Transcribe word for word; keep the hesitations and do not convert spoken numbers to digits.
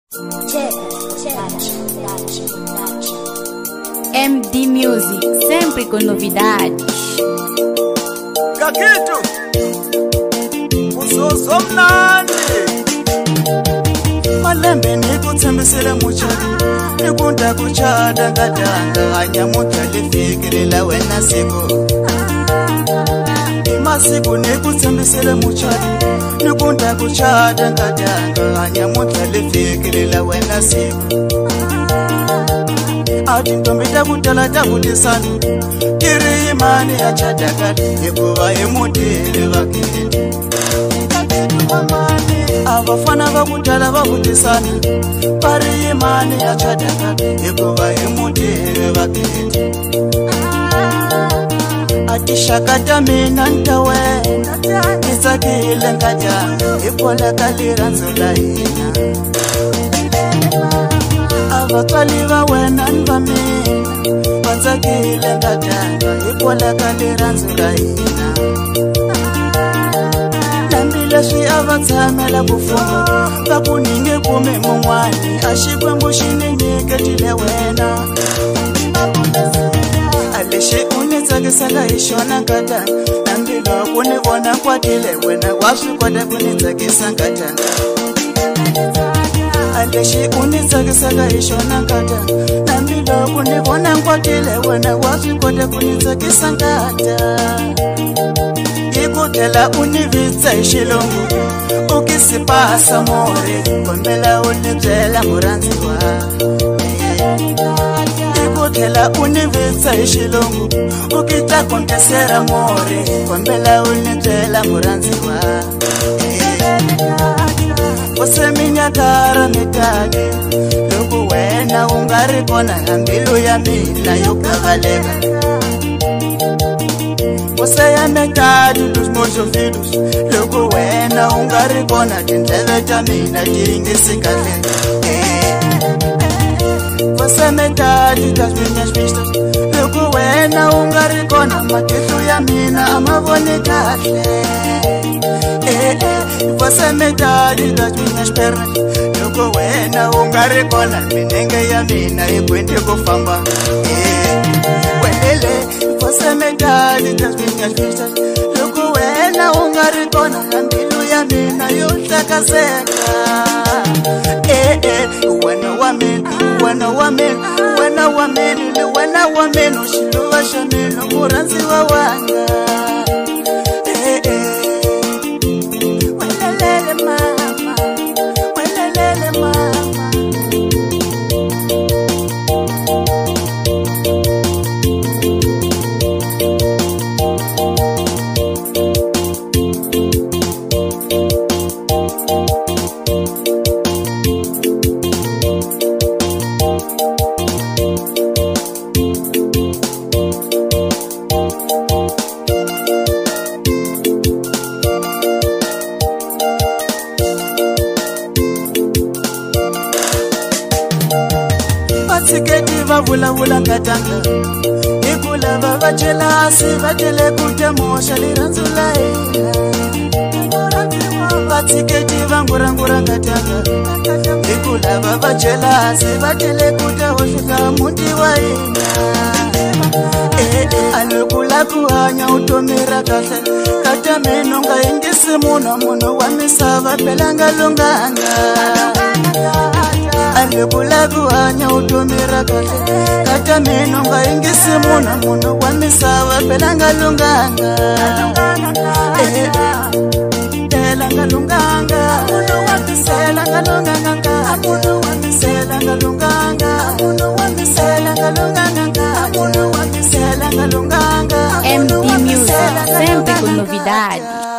M D Music, sempre com novidades. Kakito Uzozo mnandi Malembe nikuthembisile muchadi Nikunda kuchada ngadanga Anyamuta lifikirile wena siku Imasiku nikuthembisile muchadi Nikunda kuchada ngadanga Anyamuta lifikirile wena siku Ati ntombita kutala takutisani Kiri imani ya chadakati Yekuwa imutili wakiti Abafana bakutala bakutisani Pari imani ya chadakati Yekuwa imutili wakiti Ati shakata mina ntawena Isakile nkata Ipola kalira nzula ina Abataliva wena nvamina Batsakile ngatanga Ipola kalira nzula ina Nambile swi abatsamela kufunga Kakuninge kume mungwani Ashikwe mbushini niketile wena Aleshe unitsakisaka ishona ngatanga Nambile kunivona kwatile wena Washikode kunitsakisa ngatanga Aleshe unitsakisaka ishona nkata Nambilo kunivona nkwatile wena Washikode kunitsakisa nkata Ikutela univitsa ishilungu Ukisipasa more Kombela unibzela muranziwa Ikutela univitsa ishilungu Ukita kontesera more Kombela unibzela muranziwa Waseminya kara mitage Lugu wena ungari kona Ambilu ya mina yukavaleka Waseya metadu dus mojo vidus Lugu wena ungari kona Tindleve tamina jingi sikale Waseya metadu das minyas vistas Lugu wena ungari kona Matitu ya mina amavoni kahle Você me dá de das minhas pernas Lugo wena ungari kona Minenge ya mina ikwende kufamba Welele Você me dá de das minhas vistas Lugo wena ungari kona Ambilu ya mina yutakaseka Wena wamin, wena wamin Wena wamin, wena wamin Ushiluwa shaminu muranzi wa wanga Siketi vavula vula ngatanga Ikula vavachela asi vatele kute mosha liranzula ina Vatsiketi vangurangura ngatanga Ikula vavachela asi vatele kute hoshika mundi wa ina Alukula kuhanya utomira kahle Kata menonga ingisi muna muno wa misava pelanga lunganga Alukula kuhanya utomira kahle Kata menonga ingisi muna muno wa misava pelanga lunganga Pelanga lunganga Muno wa misela lunganga Muno wa misela lunganga Muno wa misela lunganga Muno wa misela lunganga M D Music, sempre com novidades.